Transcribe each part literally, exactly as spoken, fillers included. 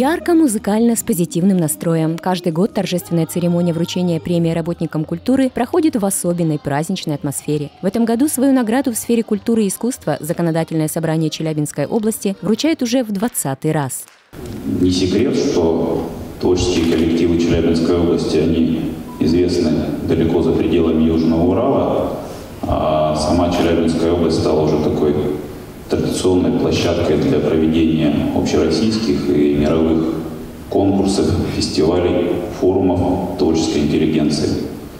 Ярко, музыкально, с позитивным настроем. Каждый год торжественная церемония вручения премии работникам культуры проходит в особенной праздничной атмосфере. В этом году свою награду в сфере культуры и искусства Законодательное собрание Челябинской области вручает уже в двадцатый раз. Не секрет, что творческие коллективы Челябинской области, они известны далеко за пределами Южного Урала, а сама Челябинская область стала уже такой традиционной площадкой для проведения общероссийских и мировых конкурсов, фестивалей, форумов творческой интеллигенции.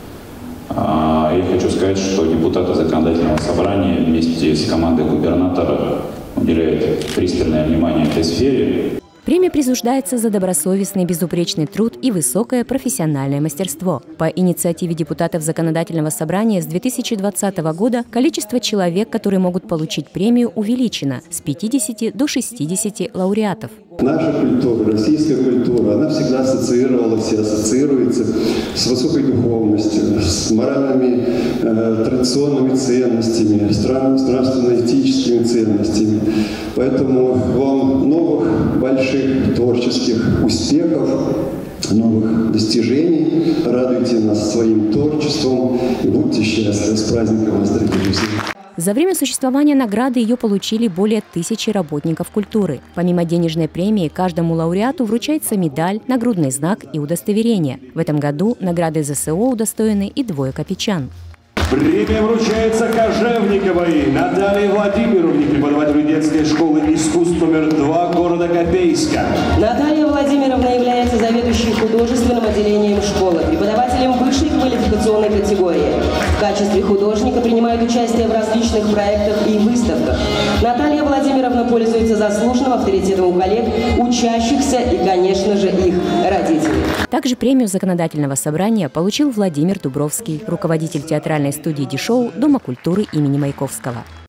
Я хочу сказать, что депутаты Законодательного собрания вместе с командой губернатора уделяют пристальное внимание этой сфере. Премия присуждается за добросовестный, безупречный труд и высокое профессиональное мастерство. По инициативе депутатов Законодательного собрания с две тысячи двадцатого года количество человек, которые могут получить премию, увеличено с пятидесяти до шестидесяти лауреатов. Наша культура, российская культура, она всегда ассоциировалась и ассоциируется с высокой духовностью, с моральными, э, традиционными ценностями, с нравственно-этическими ценностями. Поэтому вам новых больших творческих успехов, новых достижений. Радуйте нас своим творчеством и будьте счастливы. С праздником вас, дорогие друзья! За время существования награды ее получили более тысячи работников культуры. Помимо денежной премии, каждому лауреату вручается медаль, нагрудный знак и удостоверение. В этом году награды ЗСО удостоены и двое копичан. Премия вручается Кожевниковой Наталье Владимировне, преподавателю детской школы искусств номер два города Копейска. Наталья Владимировна является заведующей художественным отделением школы, преподавателем высшей квалификационной категории. В качестве художника принимает участие в различных проектах и выставках. Наталья Владимировна пользуется заслуженным авторитетом у коллег, учащихся и, конечно же, их родителей. Также премию Законодательного собрания получил Владимир Дубровский, руководитель театральной студии «Дишоу» Дома культуры имени Маяковского.